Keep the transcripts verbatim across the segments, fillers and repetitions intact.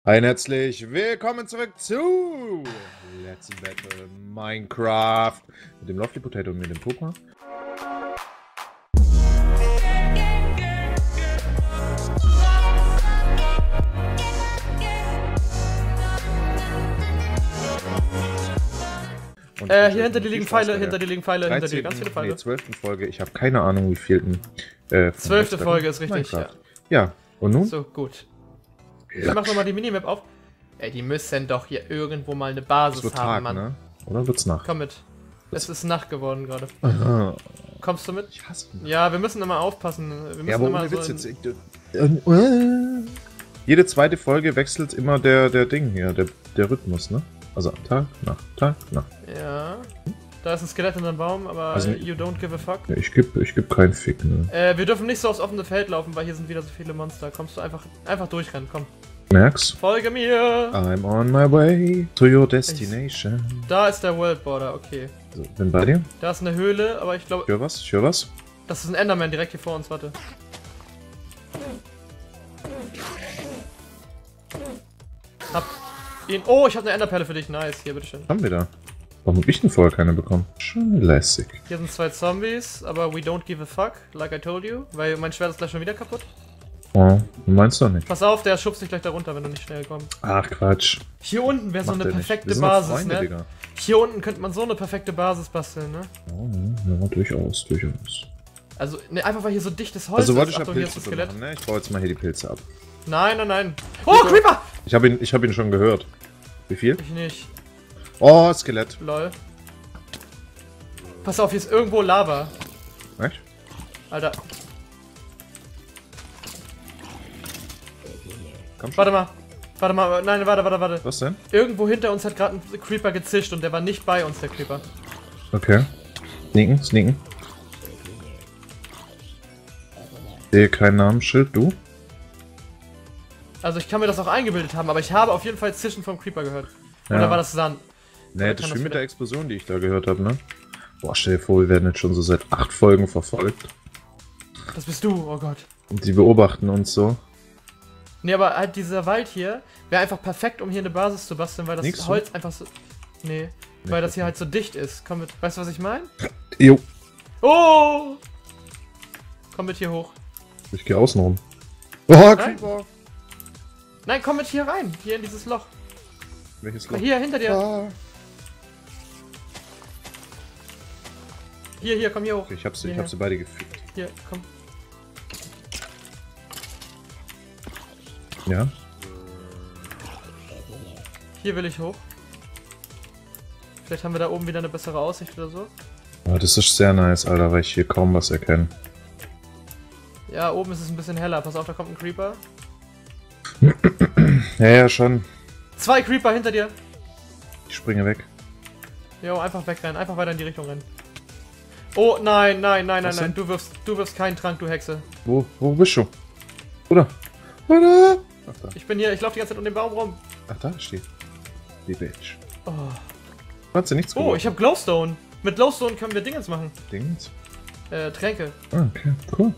Ein herzlich willkommen zurück zu Let's Battle Minecraft mit dem Lofty Potato und mit dem Pupa. Und äh, hier hinter dir liegen Pfeile, hinter dir liegen Pfeile, hinter dir dreizehn, ganz viele Pfeile. Nee, zwölfte Folge, ich habe keine Ahnung, wie vielten. Äh, zwölfte Folge ist richtig, ja. Ja, und nun? So, gut. Ich mach nochmal die Minimap auf. Ey, die müssen doch hier irgendwo mal eine Basis Es wird haben, Tag, Mann. ne? Oder wird's Nacht? Komm mit. Es ist Nacht geworden gerade. Aha. Kommst du mit? Ich hasse ihn. Ja, wir müssen immer aufpassen. Wir müssen Ja, aber immer ohne so Witz in- jetzt. Ich, äh, äh, jede zweite Folge wechselt immer der, der Ding hier, der, der Rhythmus, ne? Also Tag, Nacht, Tag, Nacht. Ja. Da ist ein Skelett in einem Baum, aber Also- you don't give a fuck. Ja, ich geb, ich geb keinen Fick, ne? Äh, wir dürfen nicht so aufs offene Feld laufen, weil hier sind wieder so viele Monster. Kommst du einfach, einfach durchrennen, komm. Merk's? Folge mir! I'm on my way to your destination. Da ist der World Border, okay. So, bin bei dir. Da ist eine Höhle, aber ich Ich glaube, höre was, ich höre was. das ist ein Enderman direkt hier vor uns, warte. Hab ihn. Oh, ich habe eine Enderperle für dich, nice. Hier, bitteschön. Haben wir da? Warum hab ich denn vorher keine bekommen? Schon lässig. Hier sind zwei Zombies, aber we don't give a fuck, like I told you. Weil mein Schwert ist gleich schon wieder kaputt. Oh, du meinst doch nicht. Pass auf, der schubst dich gleich da runter, wenn du nicht schnell kommst. Ach, Quatsch. Hier unten wäre so Macht eine er nicht. perfekte Wir sind doch Basis, Freunde, ne? Digga. Hier unten könnte man so eine perfekte Basis basteln, ne? Oh, ja, durchaus, durchaus. Also, ne, einfach weil hier so dichtes Holz Also wollte ist. ich ja Achtung, hier ist Pilze ein Skelett. machen, ne? Ich baue jetzt mal hier die Pilze ab. Nein, nein, nein. Oh, Creeper! Ich habe ihn, ich hab ihn schon gehört. Wie viel? Ich nicht. Oh, Skelett. Lol. Pass auf, hier ist irgendwo Lava. Echt? Alter, Komm schon. warte mal. Warte mal, nein, warte, warte, warte. Was denn? Irgendwo hinter uns hat gerade ein Creeper gezischt und der war nicht bei uns, der Creeper. Okay. Sneaken, sneaken. Sehe kein Namensschild, du? Also ich kann mir das auch eingebildet haben, aber ich habe auf jeden Fall Zischen vom Creeper gehört. Oder Ja. war das Sand? Nee, Oder das kann ist viel mit wieder- der Explosion, die ich da gehört habe, ne? Boah, stell dir vor, wir werden jetzt schon so seit acht Folgen verfolgt. Das bist du, oh Gott. Und die beobachten uns so. Nee, aber halt dieser Wald hier wäre einfach perfekt, um hier eine Basis zu basteln, weil das Nix so? Holz einfach so... Nee, Nee, weil das das hier halt so dicht ist. Komm mit, weißt du, was ich meine? Jo. Oh! Komm mit hier hoch. Ich gehe außen rum. Oh, Nein. Creeper. Nein, komm mit hier rein, hier in dieses Loch. Welches Mal Loch? hier, hinter dir. Ah. Hier, hier, komm hier hoch. Okay, ich hab sie, ich Hierher. hab sie beide gefickt. Hier, komm. Ja? Hier will ich hoch. Vielleicht haben wir da oben wieder eine bessere Aussicht oder so. Oh, das ist sehr nice, Alter, weil ich hier kaum was erkenne. Ja, oben ist es ein bisschen heller. Pass auf, da kommt ein Creeper. Ja, ja, schon. Zwei Creeper hinter dir. Ich springe weg. Jo, einfach wegrennen. Einfach weiter in die Richtung rennen. Oh, nein, nein, nein, nein, Was nein. denn? Du wirfst, du wirfst keinen Trank, du Hexe. Wo, wo bist du? Oder? Oder? Ach, da. Ich bin hier, ich laufe die ganze Zeit um den Baum rum. Ach, da steht. Die Bitch. Oh, Hat sie nichts oh ich habe Glowstone. Mit Glowstone können wir Dingens machen. Dings. Äh, Tränke. Ah, okay, cool.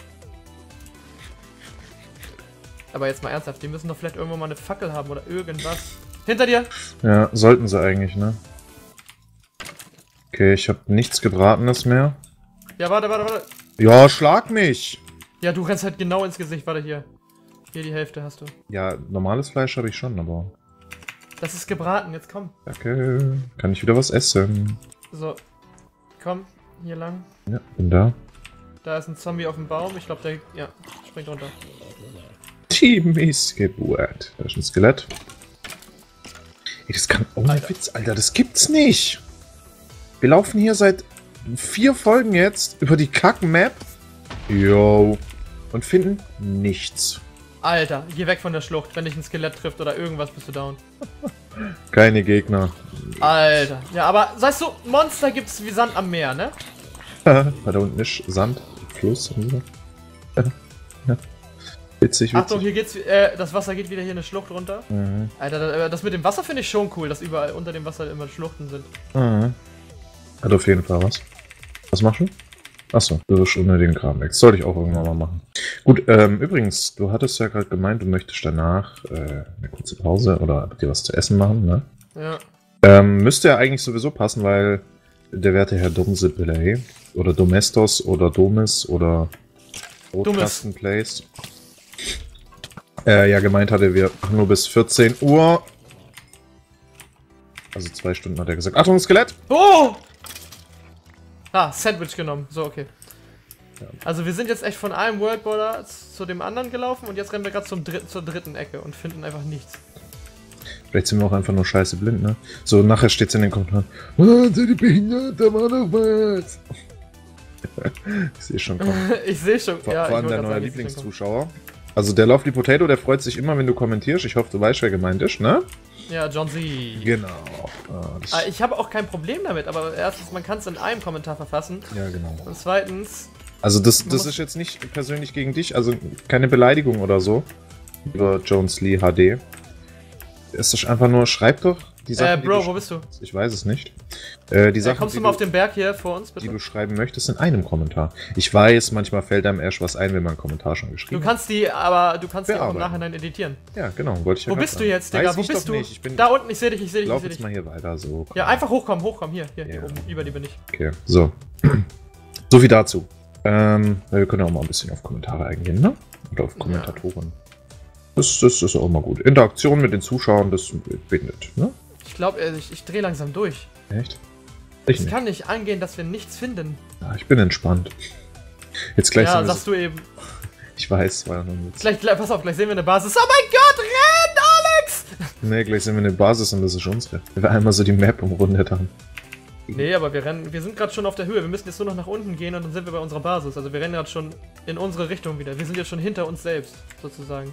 Aber jetzt mal ernsthaft, die müssen doch vielleicht irgendwo mal eine Fackel haben oder irgendwas. Hinter dir! Ja, sollten sie eigentlich, ne? Okay, ich habe nichts Gebratenes mehr. Ja, warte, warte, warte. Ja, schlag mich! Ja, du rennst halt genau ins Gesicht. Warte hier. Hier die Hälfte hast du. Ja, normales Fleisch habe ich schon, aber... Das ist gebraten, jetzt komm. Danke. Kann ich wieder was essen? So. Komm, hier lang. Ja, bin da. Da ist ein Zombie auf dem Baum. Ich glaube, der. Ja, springt runter. Die Missgeburt. Da ist ein Skelett. Ey, das kann... Oh, mein Witz, Alter, das gibt's nicht! Wir laufen hier seit vier Folgen jetzt über die Kack-Map. Yo. Und finden nichts. Alter, geh weg von der Schlucht. Wenn dich ein Skelett trifft oder irgendwas, bist du down. Keine Gegner. Alter. Ja, aber weißt du, Monster gibt's wie Sand am Meer, ne? Da unten ist Sand, Fluss und so. Ja. Witzig, witzig. Achtung, hier geht's. Äh, das Wasser geht wieder hier eine Schlucht runter. Mhm. Alter, das, das mit dem Wasser finde ich schon cool, dass überall unter dem Wasser immer Schluchten sind. Mhm. Hat auf jeden Fall was. Was machst du? Achso, du wirst ohne den Kram weg. Das sollte ich auch irgendwann mal machen. Gut, ähm, übrigens, du hattest ja gerade gemeint, du möchtest danach äh, eine kurze Pause oder dir was zu essen machen, ne? Ja. Ähm, müsste ja eigentlich sowieso passen, weil der werte Herr Domsipelay oder Domestos oder Domis oder Brotkastenplays äh, ja gemeint hatte, wir machen nur bis vierzehn Uhr. Also zwei Stunden hat er gesagt. Achtung, Skelett! Oh! Ah, Sandwich genommen. So, okay. Ja. Also wir sind jetzt echt von einem World Border zu dem anderen gelaufen und jetzt rennen wir gerade zum Dr zur dritten Ecke und finden einfach nichts. Vielleicht sind wir auch einfach nur scheiße blind, ne? So, nachher steht's in den Kommentaren. Oh, seid ihr behindert, da war noch was! Ich sehe schon kommen. Ich sehe schon, Vor, ja. vor allem dein neuer Lieblingszuschauer. Also der Lovely Potato, der freut sich immer, wenn du kommentierst. Ich hoffe, du weißt, wer gemeint ist, ne? Ja, John Z. Genau. Ah, Ah, ich habe auch kein Problem damit, aber erstens, man kann es in einem Kommentar verfassen. ja, genau. Und zweitens... Also das, Man das muss- ist jetzt nicht persönlich gegen dich, also keine Beleidigung oder so. Über Jones Lee H D. Es ist einfach nur, schreib doch die Sachen, Äh, die Bro, du wo bist du? Ich weiß es nicht. Äh, die Ja, Sachen, kommst die du mal auf du, den Berg hier vor uns, die bitte? du schreiben möchtest, in einem Kommentar. Ich weiß, manchmal fällt einem erst was ein, wenn man einen Kommentar schon Du geschrieben kannst die, aber du kannst die auch im Bearbeiten. Nachhinein editieren. hat. Ja, genau, wollte ich ja Wo grad bist du sagen. jetzt, Digga? Weiß Wo ich bist doch du? nicht. Ich bin, Da unten, ich sehe dich, ich sehe dich, ich lauf sehe jetzt dich. mal hier weiter, so. Ja, einfach hochkommen, hochkommen. Hier, hier, Ja. hier oben. Über die bin ich. Okay, so. So viel dazu. Ähm, ja, wir können auch mal ein bisschen auf Kommentare eingehen, ne? Oder auf Kommentatoren. Das, das ist auch mal gut. Interaktion mit den Zuschauern, das bindet, ne? Ich glaube, ich, ich drehe langsam durch. Echt? Ich Es nicht. kann nicht angehen, dass wir nichts finden. Ja, ich bin entspannt. Jetzt gleich Ja, sind wir sagst so, du eben. ich weiß, war ja noch ein Witz. Gleich, gleich, pass auf, gleich sehen wir eine Basis. Oh mein Gott, renn, Alex! Nee, gleich sind wir eine Basis und das ist unsere. Wenn wir einmal so die Map umrundet haben. Nee, aber wir rennen, wir sind gerade schon auf der Höhe. Wir müssen jetzt nur noch nach unten gehen und dann sind wir bei unserer Basis. Also wir rennen gerade schon in unsere Richtung wieder. Wir sind jetzt schon hinter uns selbst, sozusagen.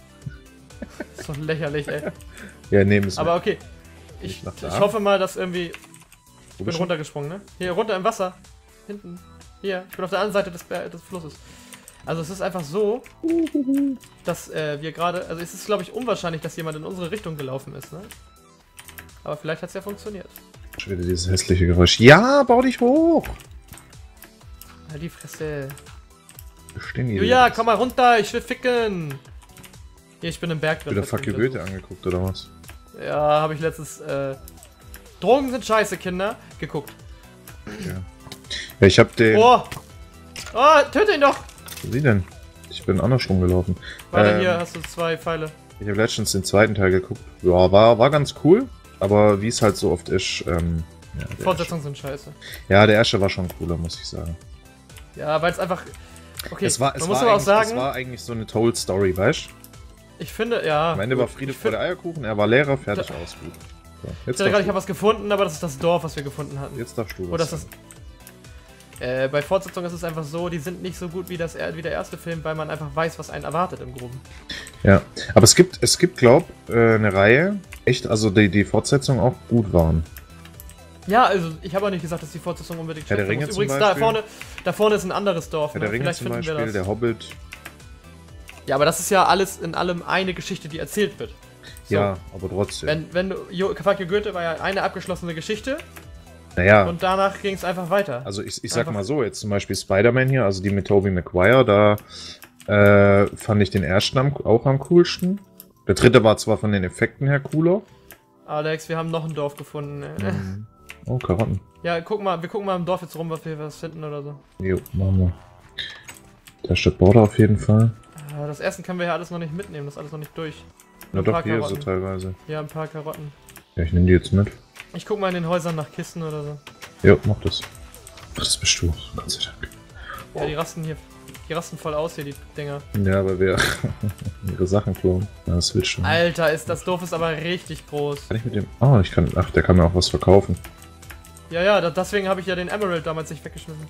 Das ist doch lächerlich, ey. Ja, nee, müssen Aber wir. okay. Ich, Nicht nach da. ich hoffe mal, dass irgendwie... Wo Ich bin bist du? runtergesprungen, ne? Hier, runter im Wasser. Hinten. Hier, ich bin auf der anderen Seite des, Ber des Flusses. Also es ist einfach so, dass äh, wir gerade... Also es ist, glaube ich, unwahrscheinlich, dass jemand in unsere Richtung gelaufen ist, ne? Aber vielleicht hat es ja funktioniert. Schon wieder dieses hässliche Geräusch. Ja, bau dich hoch! Halt die Fresse. Wir stehen hier. Julia, komm mal runter, ich will ficken. Hier, ich bin im Berg drin. Wieder das Fuck bin you wieder Goethe angeguckt, oder was? so. Ja, habe ich letztens, äh... Drogen sind scheiße, Kinder. Geguckt. Ja. Ja, ich hab den. Oh! Oh, töte ihn doch! Wie denn? Ich bin andersrum gelaufen. Warte, Ähm, hier hast du zwei Pfeile. Ich habe letztens den zweiten Teil geguckt. Ja, war, war ganz cool. Aber wie es halt so oft ist, ähm, ja, der Fortsetzungen sind scheiße. erste, ja, der erste war schon cooler, muss ich sagen. Ja, weil es einfach... Okay, es war, es man muss war aber auch eigentlich- sagen, Es war eigentlich so eine Told Story, weißt du? ich finde, ja... Am Ende war gut, Friede ich vor der find- Eierkuchen, er war Lehrer, fertig, aus, gut. So, Ich jetzt, dachte gerade, darfst ich habe was gefunden, aber das ist das Dorf, was wir gefunden hatten. du, jetzt darfst du Oder was ist das... sagen. Äh, bei Fortsetzungen ist es einfach so, die sind nicht so gut wie, das, wie der erste Film, weil man einfach weiß, was einen erwartet im Groben. Ja, aber es gibt, es gibt, glaub, äh, eine Reihe, echt, also die, die Fortsetzungen auch gut waren. Ja, also ich habe auch nicht gesagt, dass die Fortsetzung unbedingt Herr der schlecht Ringe sein muss. zum Übrigens, da Beispiel. vorne, da vorne ist ein anderes Dorf. Herr Ne? der Ringe Vielleicht zum finden wir Beispiel, das. der Hobbit. Ja, aber das ist ja alles in allem eine Geschichte, die erzählt wird. So, Ja, aber trotzdem. Wenn, wenn du, Jo, Fuck you Goethe war ja eine abgeschlossene Geschichte naja, und danach ging es einfach weiter. also ich, ich sag Einfach- mal so, jetzt zum Beispiel Spider-Man hier, also die mit Tobey Maguire, da äh, fand ich den ersten am, auch am coolsten. Der dritte war zwar von den Effekten her cooler. Alex, wir haben noch ein Dorf gefunden. Ne? Mhm. Oh, Karotten. Ja, guck mal, wir gucken mal im Dorf jetzt rum, was wir was finden oder so. Jo, machen wir. Da steht Border auf jeden Fall. Ah, Das Essen können wir ja alles noch nicht mitnehmen, das ist alles noch nicht durch. Na Ein doch, paar hier so Karotten. teilweise. Ja, ein paar Karotten. Ja, ich nehme die jetzt mit. Ich guck mal in den Häusern nach Kisten oder so. Jo, mach das. Ach, das bist du. Gott sei Dank. Ja, die rasten hier, die rasten voll aus hier, die Dinger. Ja, weil wir ihre Sachen klauen. Ja, das willst du. Alter, ist das Dorf ist aber richtig groß. Kann ich mit dem... Oh, ich kann... Ach, der kann mir auch was verkaufen. Ja, ja, da, deswegen habe ich ja den Emerald damals nicht weggeschmissen.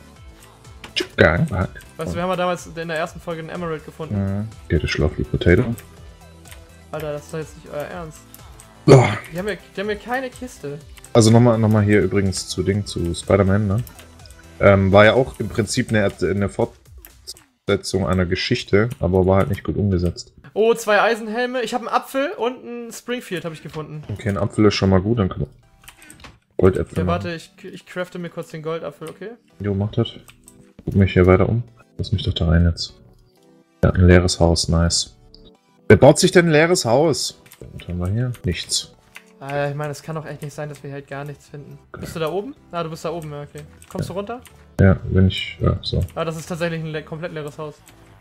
Gang back. Weißt du, wir haben ja damals in der ersten Folge den Emerald gefunden. Mhm. Geht das Lovely Potato. Alter, das ist doch jetzt nicht euer Ernst. Oh. Die haben ja, die haben ja keine Kiste. Also nochmal noch mal hier übrigens zu Ding, zu Spider-Man, ne? Ähm, war ja auch im Prinzip eine, eine Fortsetzung einer Geschichte, aber war halt nicht gut umgesetzt. Oh, zwei Eisenhelme. Ich habe einen Apfel und einen Springfield habe ich gefunden. Okay, ein Apfel ist schon mal gut, dann kann man Goldäpfel Ja, machen. warte, ich, ich crafte mir kurz den Goldapfel, okay? Jo, mach das. Guck mich hier weiter um. Lass mich doch da rein jetzt. Ja, ein leeres Haus, nice. Wer baut sich denn ein leeres Haus? Was haben wir hier? Nichts. Ah, ich meine, es kann doch echt nicht sein, dass wir halt gar nichts finden. Bist du da oben? Ah, du bist da oben, ja, okay. Kommst ja. du runter? Ja, wenn ich... Ja, so. Ah, das ist tatsächlich ein le komplett leeres Haus.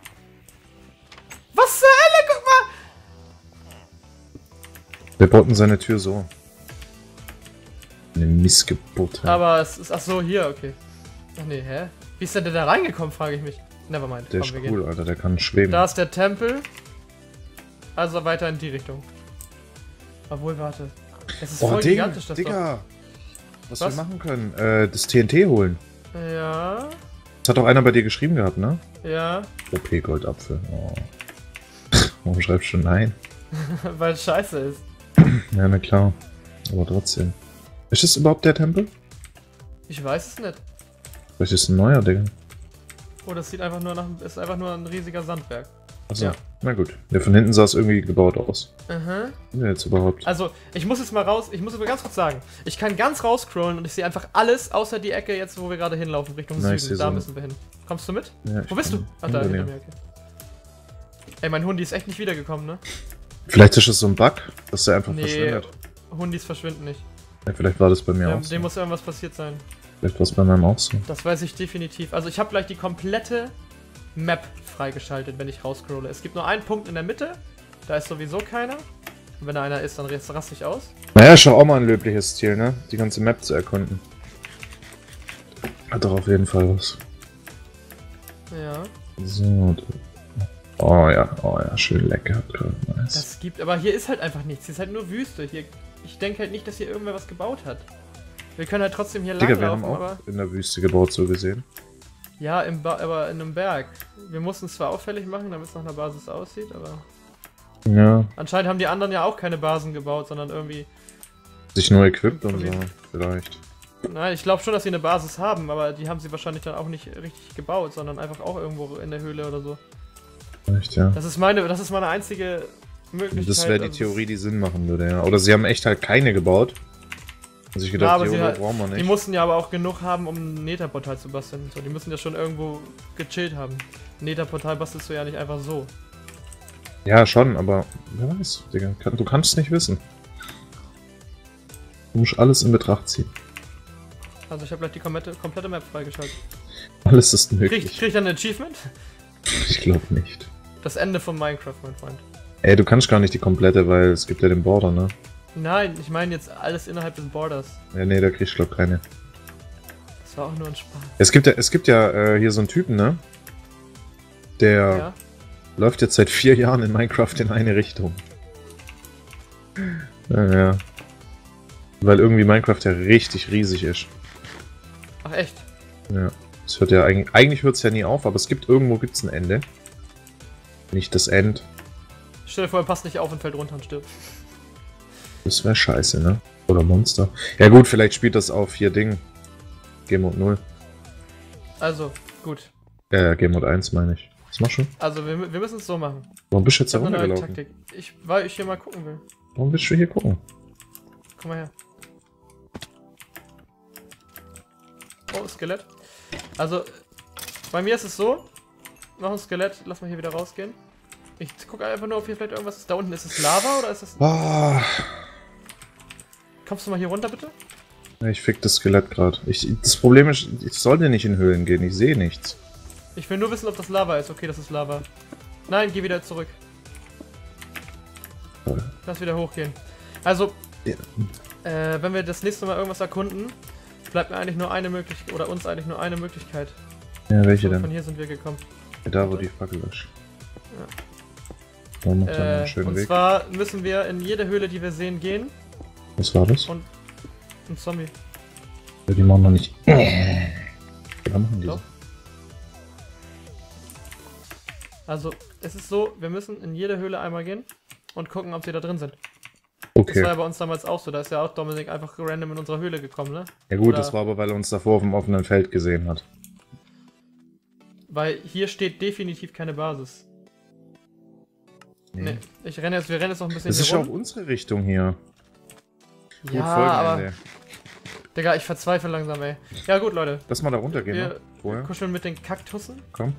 Was zur Hölle? Guck mal! Wir bauten seine Tür so. Eine Missgeburt. Aber es ist... Ach so, hier, okay. Ach nee, hä? Wie ist denn der da reingekommen, frage ich mich. Nevermind. Der Komm, ist wir cool, gehen. Alter, der kann schweben. Da ist der Tempel. Also weiter in die Richtung. Obwohl, warte. Es ist Oh, voll Ding, gigantisch, das Digga. Was, Was? wir machen können? Äh, das T N T holen. doch. Ja, Das hat doch einer bei dir geschrieben gehabt, ne? ja. O P-Goldapfel. Oh. Warum schreibst du nein? Weil es scheiße ist. Ja, na klar. Aber trotzdem. Ist das überhaupt der Tempel? Ich weiß es nicht. Vielleicht ist es ein neuer, Digga. Oh, das sieht einfach nur nach... ist einfach nur ein riesiger Sandberg. Achso, Ja. na gut. Ja, von hinten sah es irgendwie gebaut aus. Aha. Ja, jetzt überhaupt. Also, ich muss jetzt mal raus, ich muss jetzt mal ganz kurz sagen, ich kann ganz rausscrollen und ich sehe einfach alles außer die Ecke jetzt, wo wir gerade hinlaufen, Richtung Na, ich Süden. seh Da so. müssen wir hin. Kommst du mit? Ja, ich Wo bist du? bin Ach, da, hinter hinter mir. mir, okay. Ey, mein Hundi ist echt nicht wiedergekommen, ne? Vielleicht ist es so ein Bug, dass der einfach Nee, verschwindet. Hundis verschwinden nicht. Ja, vielleicht war das bei mir Dem, auch so. dem muss irgendwas passiert sein. Vielleicht war es bei meinem auch so. Das weiß ich definitiv. Also ich habe gleich die komplette Map freigeschaltet, wenn ich rausscrolle. Es gibt nur einen Punkt in der Mitte, da ist sowieso keiner. Und wenn da einer ist, dann raste ich aus. Naja, ist doch auch mal ein löbliches Ziel, ne? Die ganze Map zu erkunden. Hat doch auf jeden Fall was. Ja. So. Oh ja, oh ja, schön lecker. Nice. Das gibt, aber hier ist halt einfach nichts. Hier ist halt nur Wüste. Hier, ich denke halt nicht, dass hier irgendwer was gebaut hat. Wir können halt trotzdem hier Digga, wir haben langlaufen, auch aber... in der Wüste gebaut, so gesehen. Ja, im ba aber in einem Berg. Wir mussten es zwar auffällig machen, damit es nach einer Basis aussieht, aber... Ja. Anscheinend haben die anderen ja auch keine Basen gebaut, sondern irgendwie... Sich nur equipped und so, vielleicht. Nein, ich glaube schon, dass sie eine Basis haben, aber die haben sie wahrscheinlich dann auch nicht richtig gebaut, sondern einfach auch irgendwo in der Höhle oder so. Echt, ja. Das ist meine, das ist meine einzige Möglichkeit. Das wäre die also Theorie, die Sinn machen würde, ja. Oder sie haben echt halt keine gebaut. Also ich Ja, gedacht, aber sie jo, halt- brauchen wir Die nicht. mussten ja aber auch genug haben, um ein Nether-Portal zu basteln. So, die müssen ja schon irgendwo gechillt haben. Ein Nether-Portal bastelst du ja nicht einfach so. Ja, schon, aber wer weiß, Digga. Kann, du kannst es nicht wissen. Du musst alles in Betracht ziehen. Also ich habe gleich die komplette, komplette Map freigeschaltet. Alles ist Krieg, möglich. krieg ich dann ein Achievement? Ich glaube nicht. Das Ende von Minecraft, mein Freund. Ey, du kannst gar nicht die komplette, weil es gibt ja den Border, ne? Nein, ich meine jetzt alles innerhalb des Borders. Ja, nee, da kriegst du glaub keine. Das war auch nur ein Spaß. Es gibt ja, es gibt ja äh, hier so einen Typen, ne? Der Ja? läuft jetzt seit vier Jahren in Minecraft in eine Richtung. Ja, ja. Weil irgendwie Minecraft ja richtig riesig ist. Ach echt? Ja. Es hört ja eigentlich, eigentlich hört es ja nie auf, aber es gibt irgendwo gibt's ein Ende. Nicht das End. Stell dir vor, er passt nicht auf und fällt runter und stirbt. Das wäre scheiße, ne? Oder Monster. Ja gut, vielleicht spielt das auf hier Ding. Game Mode null. Also, gut. Äh, Game Mode eins meine ich. Was machst du? Also, wir, wir müssen es so machen. Warum bist du jetzt Ich da habe eine neue runtergelaufen? Taktik. Ich, weil ich hier mal gucken will. Warum willst du hier gucken? Komm mal her. Oh, Skelett. Also, bei mir ist es so. Noch ein Skelett. Lass mal hier wieder rausgehen. Ich gucke einfach nur, ob hier vielleicht irgendwas ist. Da unten ist es Lava oder ist das... Ah, Kommst du mal hier runter, bitte? ich fick das Skelett gerade. Das Problem ist, ich sollte nicht in Höhlen gehen, ich sehe nichts. Ich will nur wissen, ob das Lava ist. Okay, das ist Lava. Nein, geh wieder zurück. Toll. Lass wieder hochgehen. Also, Ja. äh, wenn wir das nächste Mal irgendwas erkunden, bleibt mir eigentlich nur eine Möglichkeit, oder uns eigentlich nur eine Möglichkeit. Ja, welche So, von denn? hier sind wir gekommen. Da, wo die Fackel ist. Ja. Da macht er Äh, einen schönen und Weg. zwar müssen wir in jede Höhle, die wir sehen, gehen. Was war das? Und ein Zombie. Ja, die machen wir nicht. Ja, machen die. Doch. Also, es ist so, wir müssen in jede Höhle einmal gehen und gucken, ob sie da drin sind. Das war ja Okay. bei uns damals auch so. Da ist ja auch Dominik einfach random in unserer Höhle gekommen, ne? Ja gut, Oder- das war aber, weil er uns davor auf dem offenen Feld gesehen hat. Weil hier steht definitiv keine Basis. Nee. Ich renne jetzt, wir rennen jetzt noch ein bisschen Das ist hier ja auch rum. unsere Richtung hier. Gut, Ja, Folgenende. aber... Digga, ich verzweifle langsam, ey. Ja gut, Leute. Lass mal da runtergehen, Wir, ne? vorher. Kuscheln mit den Kaktussen. Komm.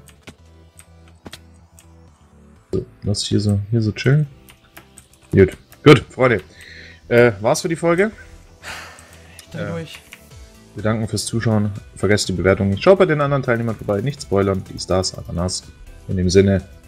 So, lass hier so, hier so chillen. Gut. Gut, Freunde. Äh, war's für die Folge? Ich bin äh, durch. Wir danken fürs Zuschauen. Vergesst die Bewertung nicht. Schaut bei den anderen Teilnehmern vorbei. Nicht spoilern. Dies, das, Ananas. In dem Sinne,